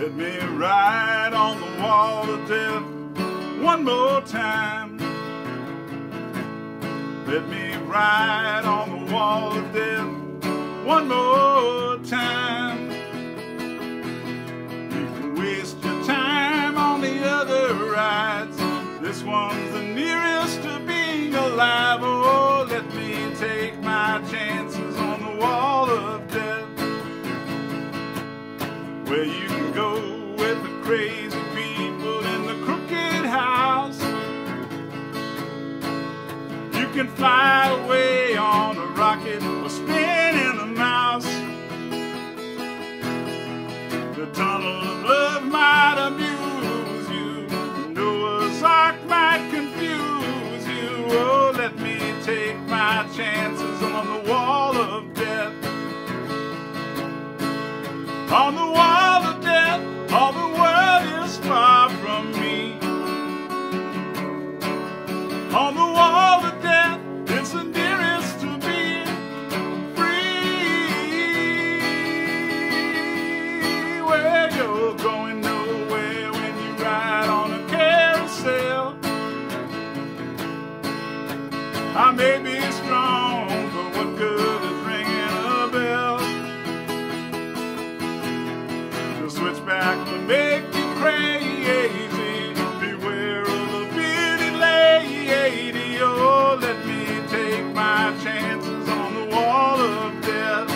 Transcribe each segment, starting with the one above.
Let me ride on the wall of death one more time. Let me ride on the wall of death one more time. You can waste your time on the other rides. This one's the nearest to being alive. Oh, let me take my chances on the wall of death, where you can go with the crazy people in the crooked house. You can fly away on a rocket or spin in a mouse. The tunnel of love might amuse you, Noah's Ark might confuse you. Oh, let me take my chances on the wall of death. On the wall of death, all the world is far from me. On the wall of death, it's the nearest to being free. Where you're going nowhere when you ride on a carousel. I may be strong, but what good is ringing a bell? The switchback will make you crazy. Beware of the bitty lady. Oh, let me take my chances on the wall of death.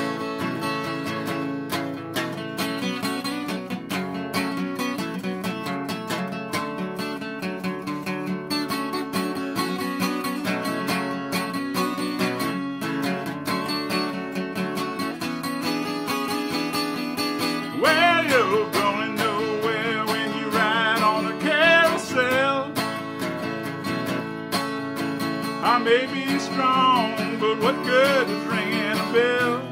Well, you're going nowhere when you ride on a carousel. I may be strong, but what good is ringing a bell?